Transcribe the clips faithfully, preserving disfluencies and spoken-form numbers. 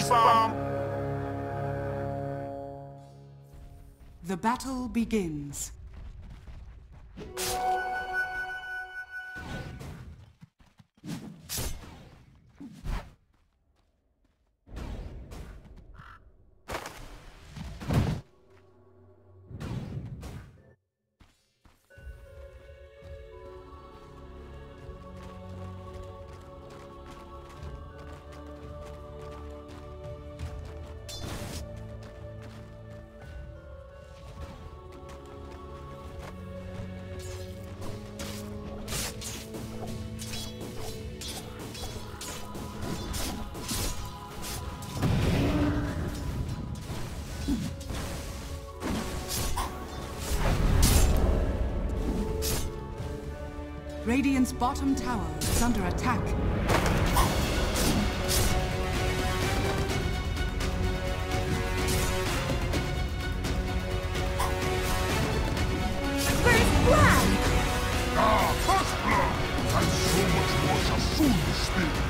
some? The battle begins. Radiant's bottom tower is under attack. First blood! Ah, first blood! And so much more shall soon be spilled.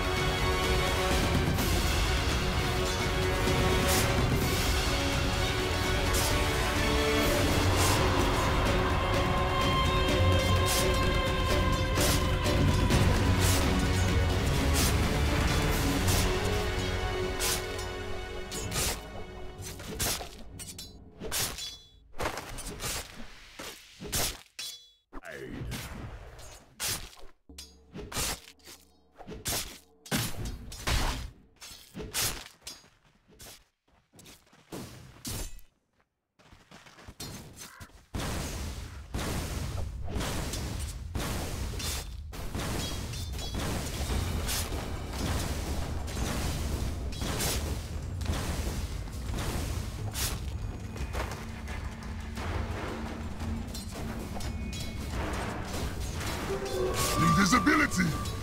Invisibility!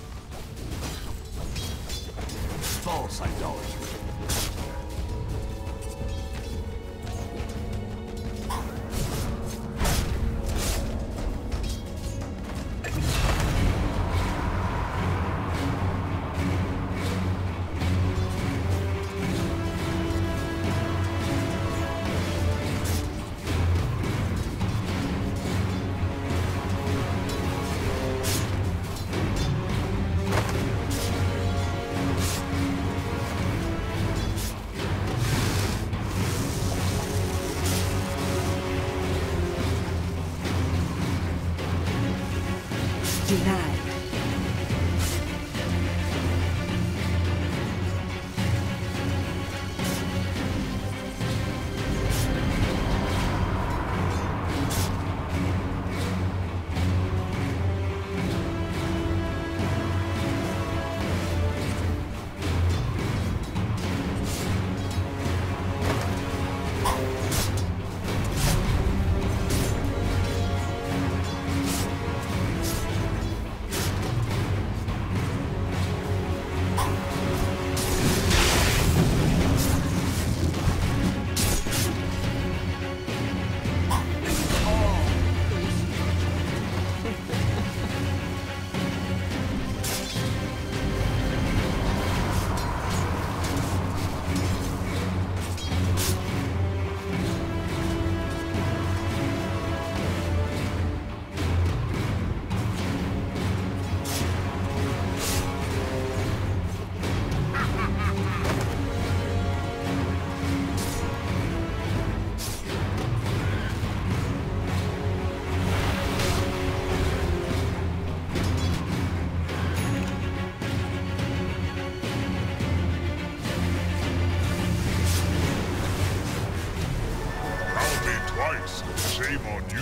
False idolatry. Denied. Shame on you.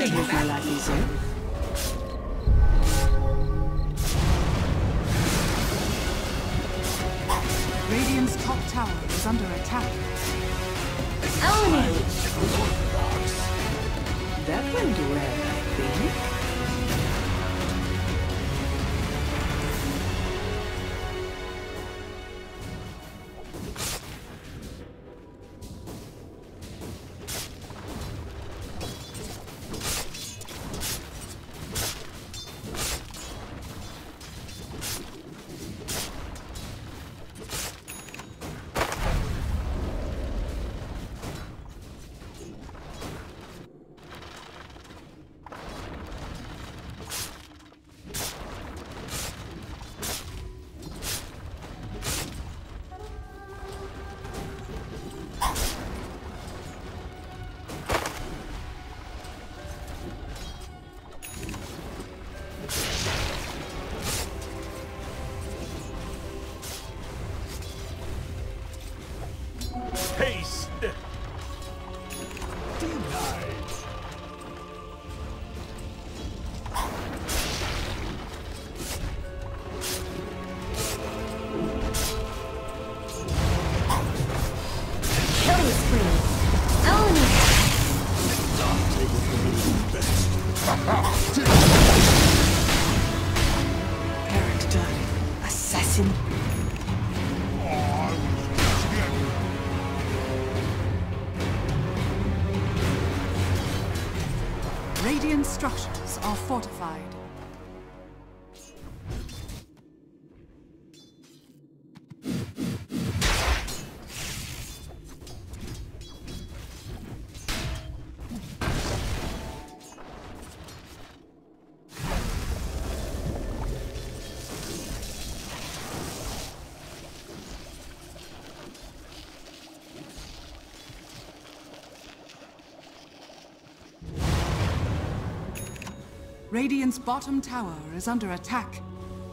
to make my life easier. Radiant's top tower is under attack. Elevate! That went well, I think. Haste! Denied. Killing spree! Elevate! Character. Assassin. Radiant structures are fortified. Radiant's bottom tower is under attack.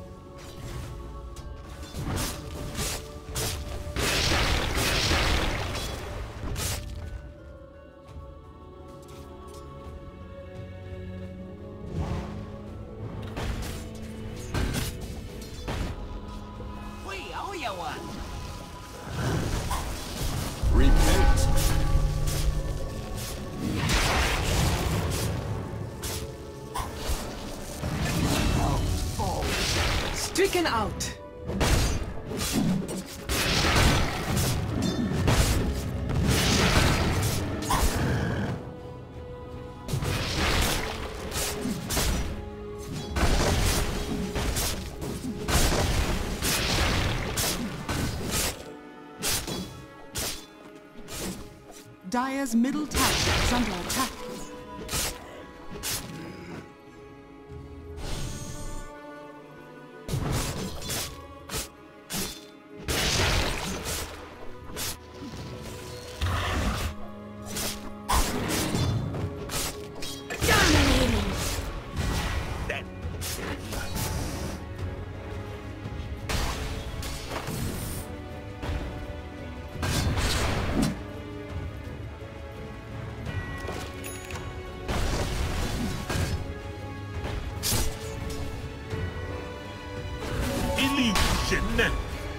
We owe you one. Repent. Stricken out. Dire's middle tower is under attack. Dominating! Illusion!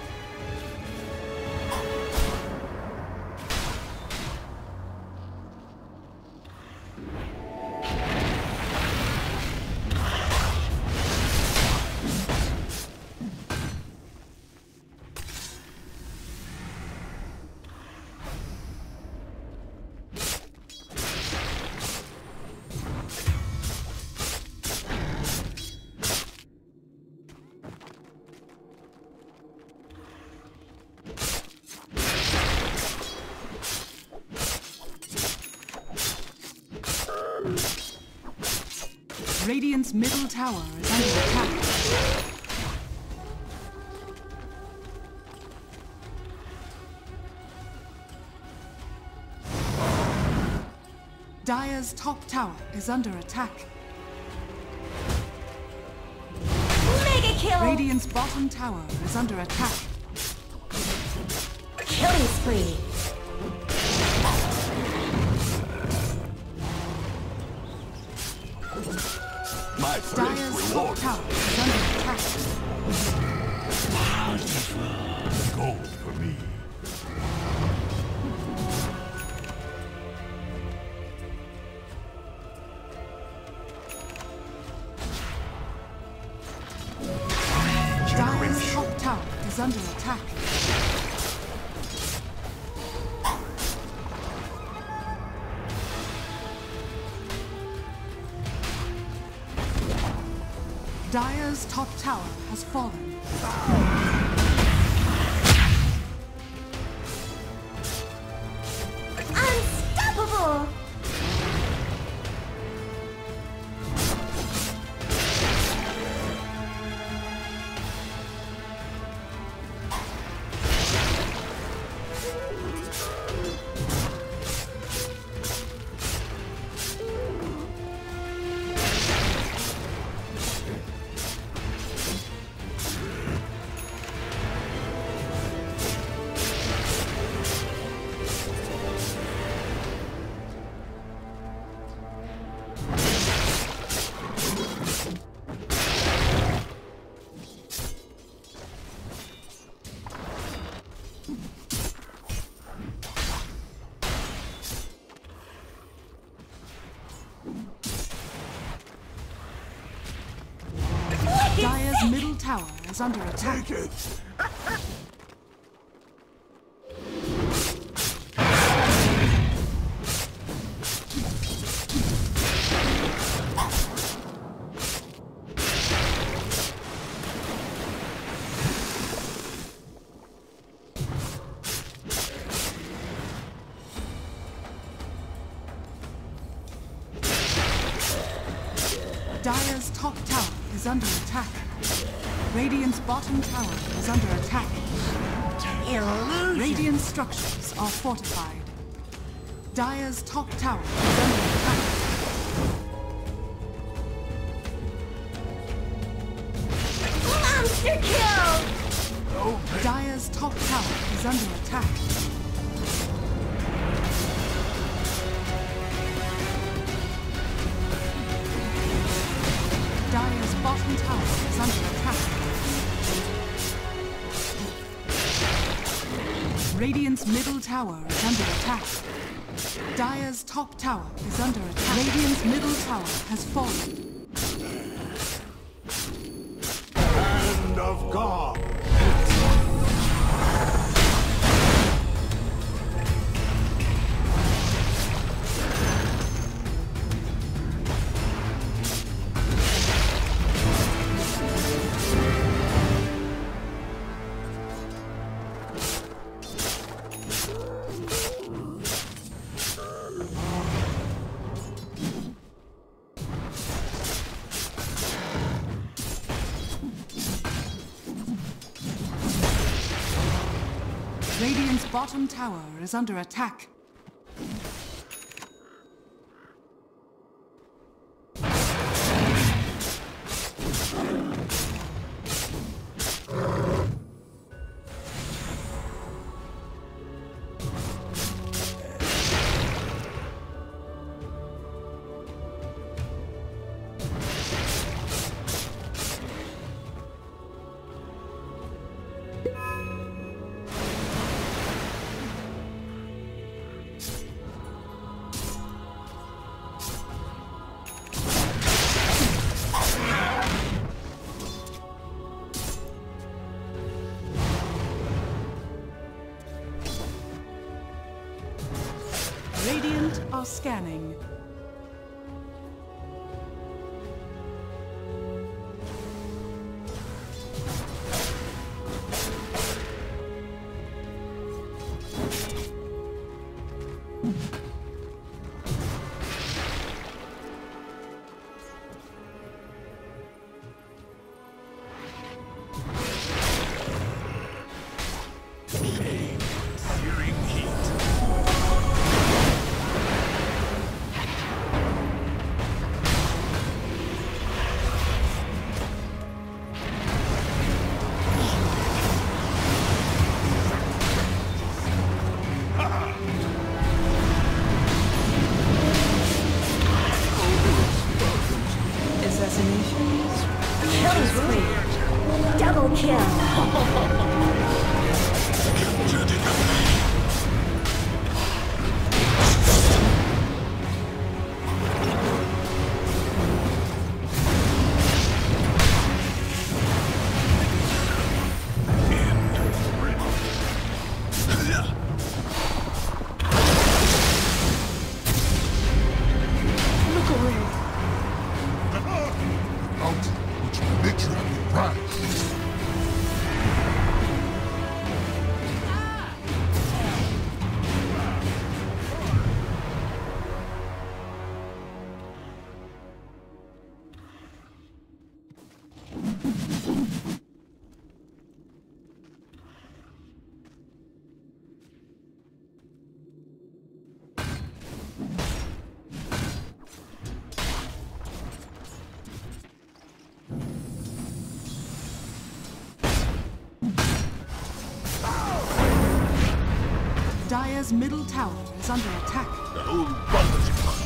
Radiant's middle tower is under attack. Dire's top tower is under attack. Mega kill! Radiant's bottom tower is under attack. Killing spree! top tower is under attack. Gold for me. Dire's top tower is under attack. Dire's top tower has fallen. Unstoppable! Dire's middle tower is under attack. Take it! Dire's top tower is under attack. Radiant's bottom tower is under attack. Illusion! Radiant structures are fortified. Dire's top tower is under attack. Monster kill! Dire's top tower is under attack. Dire's bottom tower is under attack. Radiant's middle tower is under attack. Dire's top tower is under attack. Radiant's middle tower has fallen. Hand of God! Radiant's bottom tower is under attack. Radiant are scanning. Searing heat. Dire's middle tower is under attack. The whole bunch punch.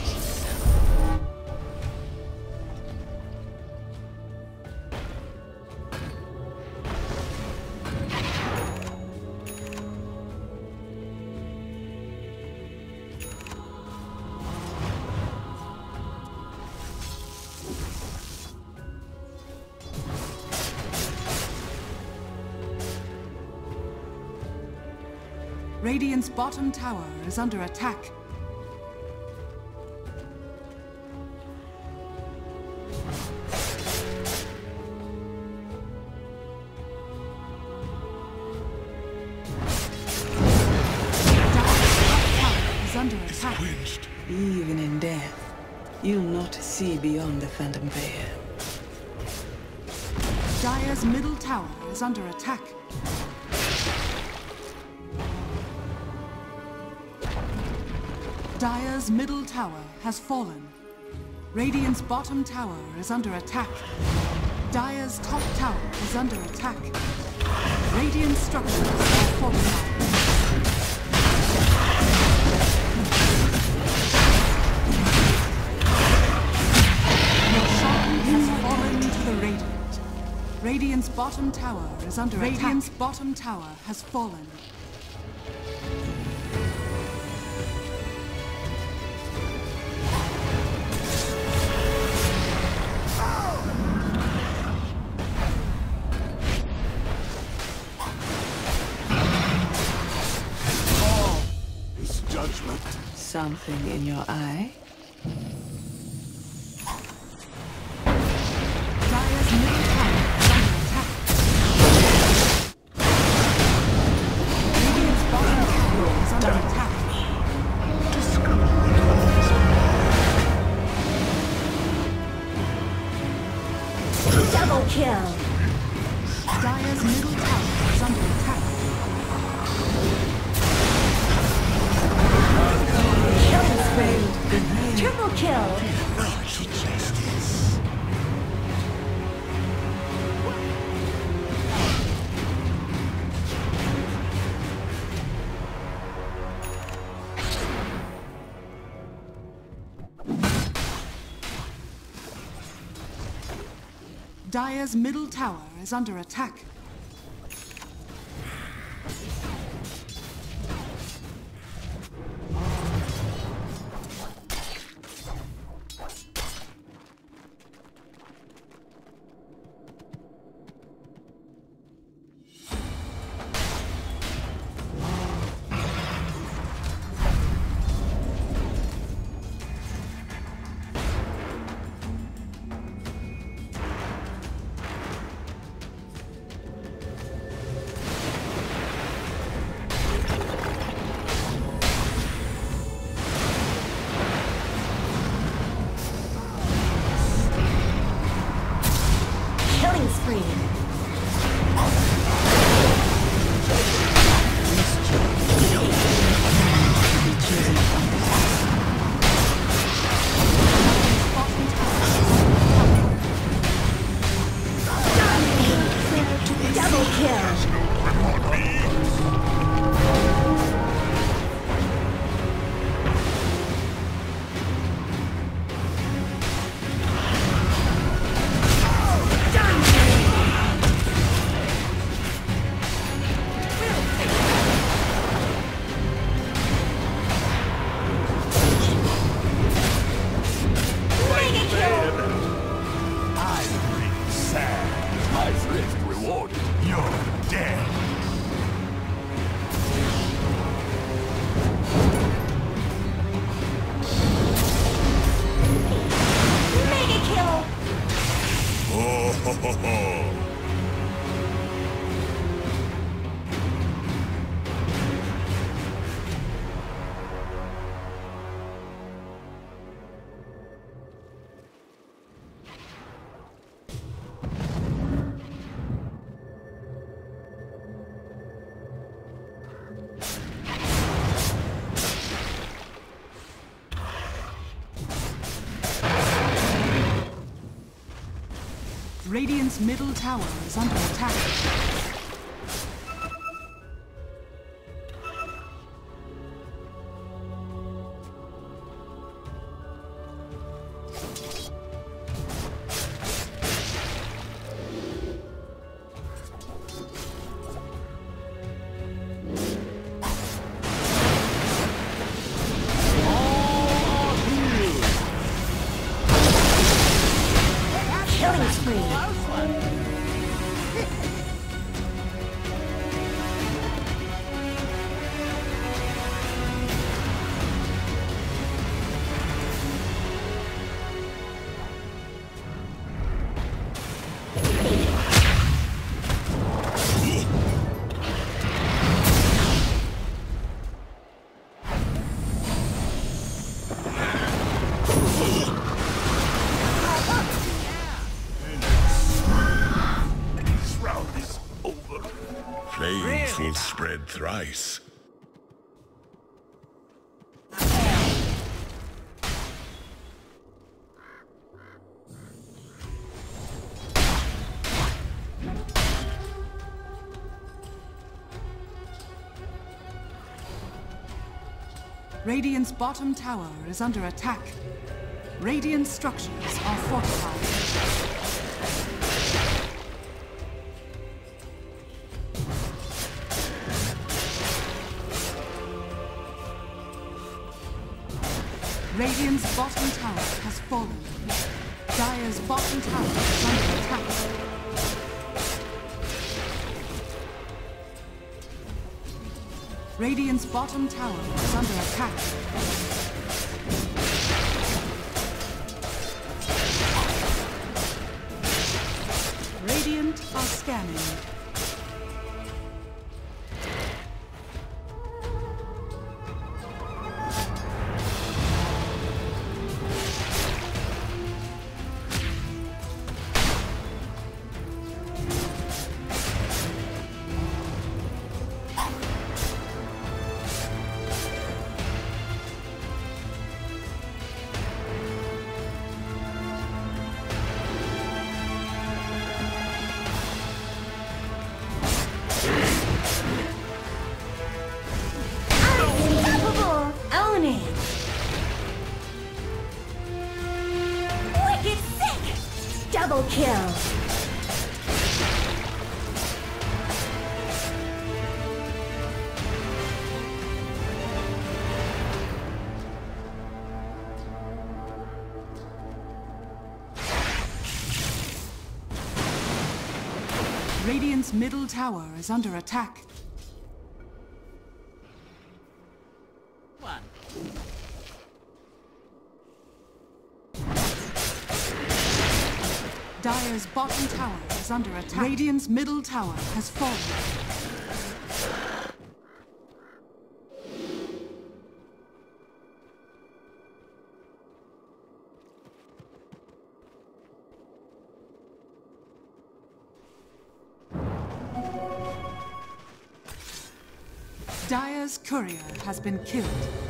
Radiant's bottom tower is under attack. Under attack. Even in death, you'll not see beyond the phantom veil. Dire's middle tower is under attack. Dire's middle tower has fallen. Radiant's bottom tower is under attack. Dire's top tower is under attack. Radiant structures are fortified. Radiant's bottom tower is under attack. Radiant's bottom tower has fallen. Oh, his judgment. Something in your eye? Dire's middle tower is under attack. Radiant's bottom tower is under attack. Double kill. Dire's middle tower is under attack. Killing spree. Triple kill. Dire's middle tower is under attack. Killing spree. Double kill. Mega kill. I bring sad. My risk rewarded. You're dead. Mega kill. Oh ho ho ho. Radiant's middle tower is under attack. dead thrice. Radiant's bottom tower is under attack. Radiant structures are fortified. Radiant's bottom tower has fallen. Dire's bottom tower is under attack. Radiant's bottom tower is under attack. Radiant are scanning. Double kill. Radiant's middle tower is under attack. One. Dire's bottom tower is under attack. Radiant's middle tower has fallen. Dire's courier has been killed.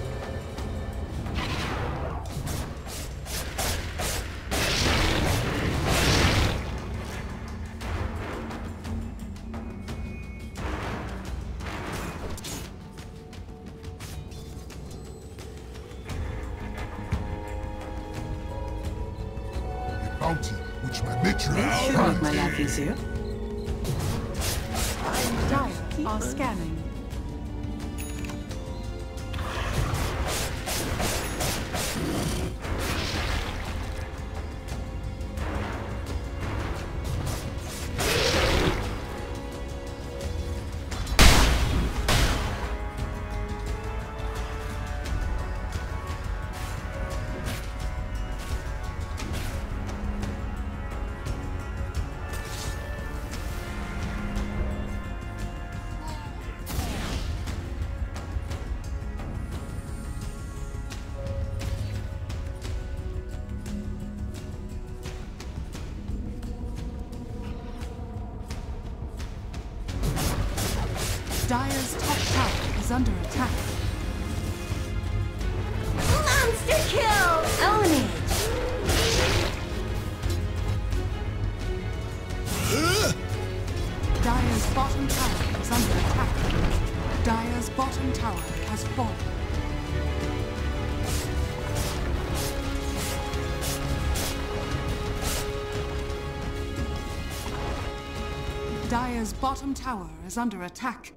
Bounty, which my matron Should make my life easier. Dire are scanning. Dire's top tower is under attack. Monster kill! Own it! Dire's bottom tower is under attack. Dire's bottom tower has fallen. Dire's bottom tower is under attack.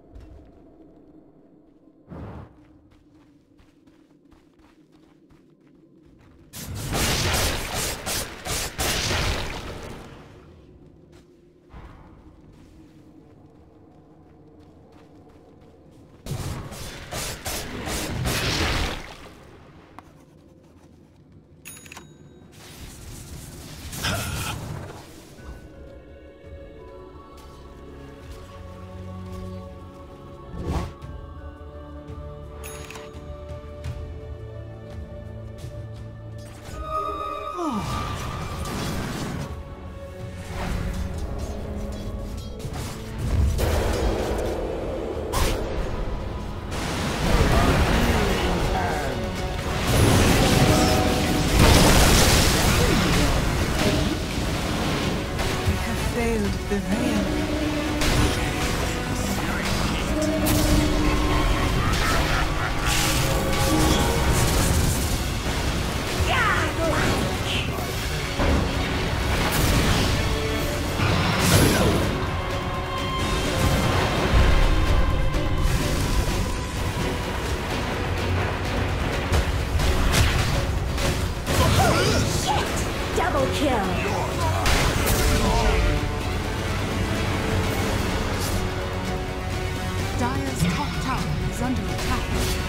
attack.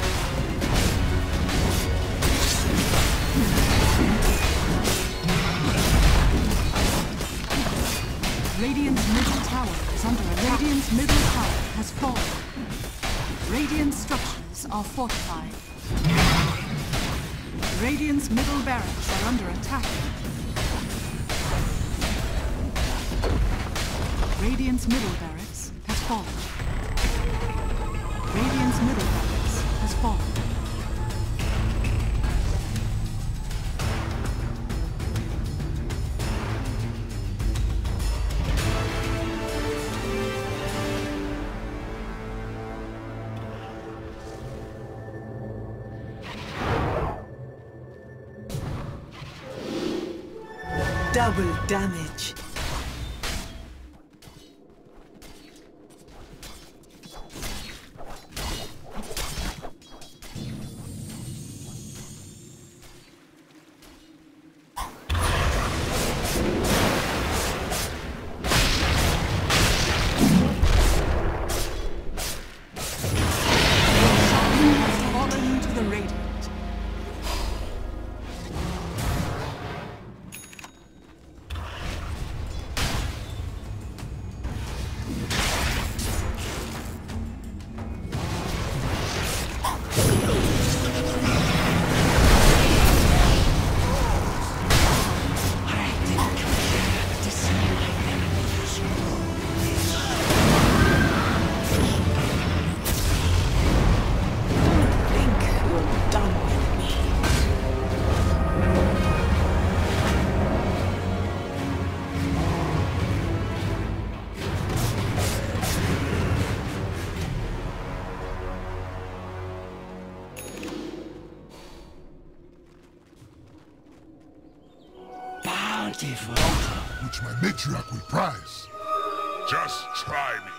Radiant's middle tower is under attack. Radiant's middle tower has fallen. Radiant structures are fortified. Radiant's middle barracks are under attack. Radiant's middle barracks has fallen. Radiant's middle barracks has fallen. Double damage. Fallen to the Radiant. Which my matriarch will prize. Just try me.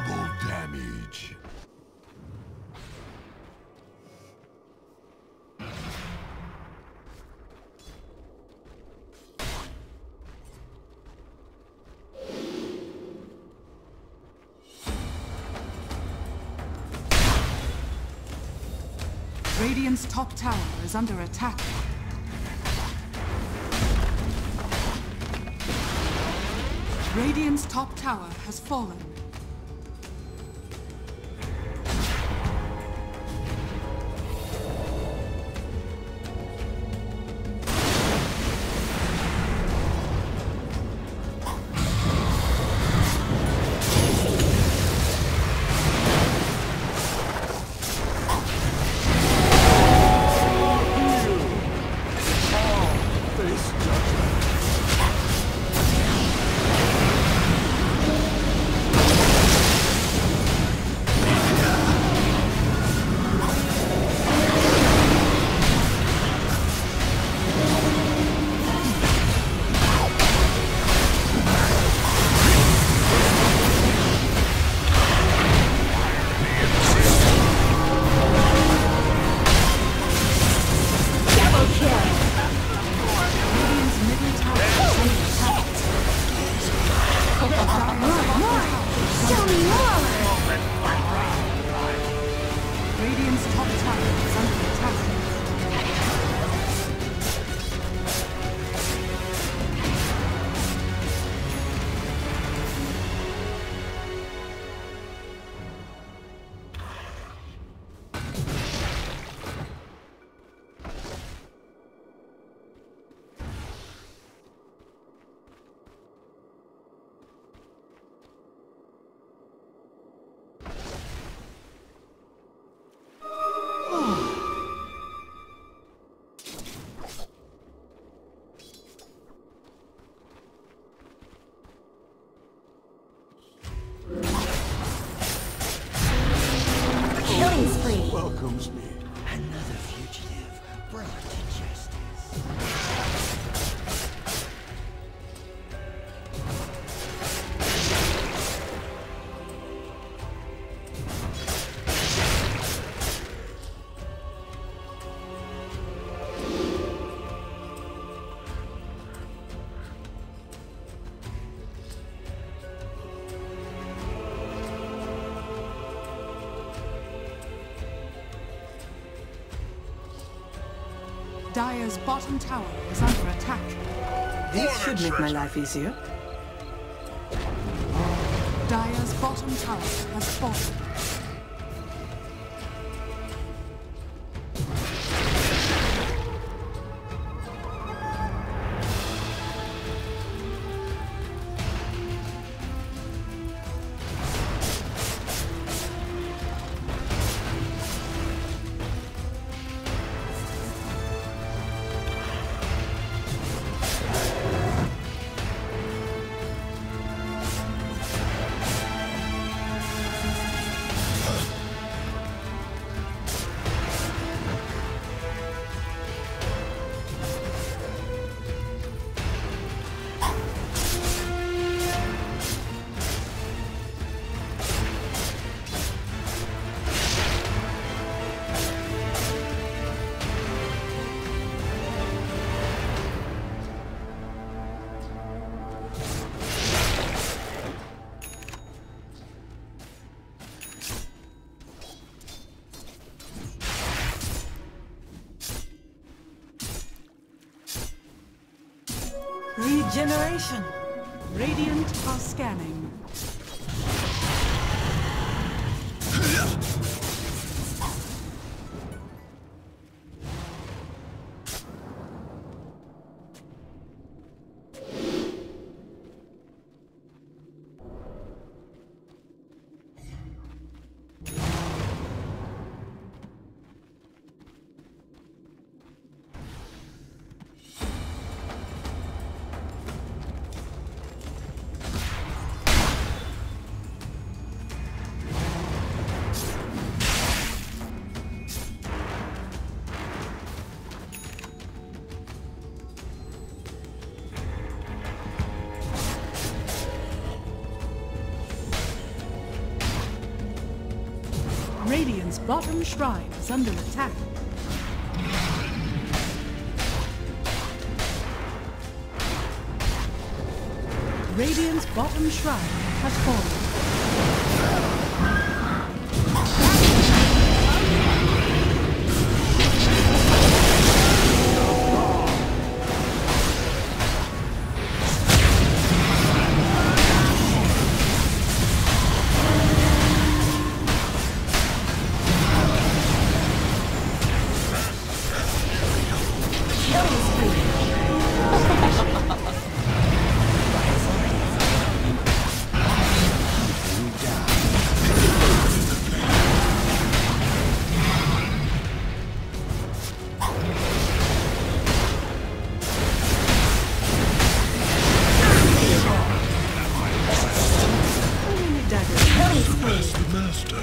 Double damage. Radiant's top tower is under attack. Radiant's top tower has fallen. Welcomes me. Another fugitive brought to justice. Dire's bottom tower is under attack. This should make my life easier. Dire's bottom tower has fallen. Regeneration. Radiant are scanning. Radiant's bottom shrine is under attack. Radiant's bottom shrine has fallen. Master.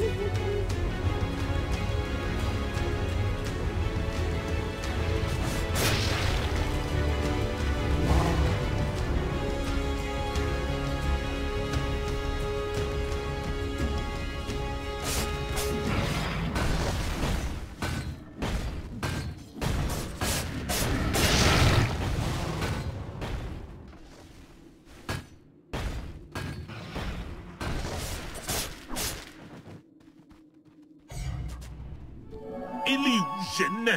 Illusion!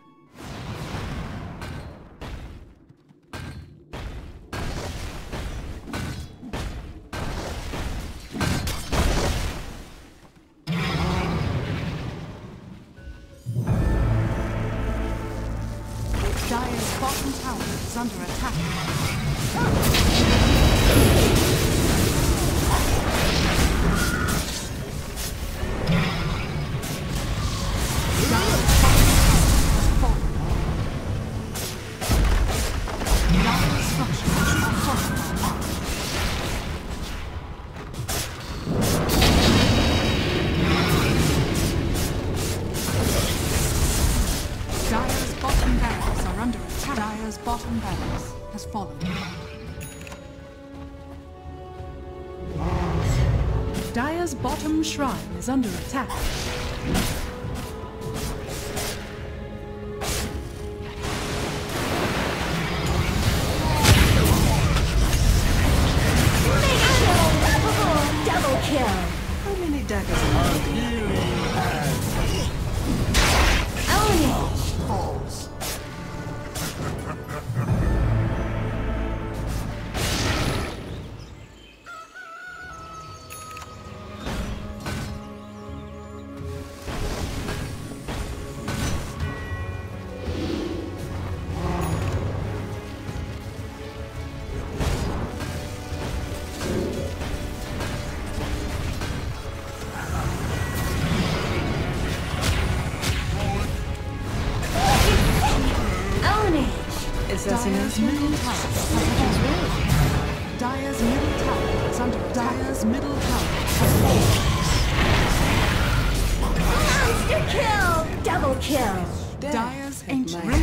Dire's bottom tower is under attack. Dire's bottom barracks are under attack. Dire's bottom barracks has fallen. Dire's bottom shrine is under attack. Double kill. How many daggers are there? Own it. False. Dire's middle tower has fallen. Dire's middle tower is under attack. Dire's middle tower has fallen. Monster kill. Double kill. Dire's ancient my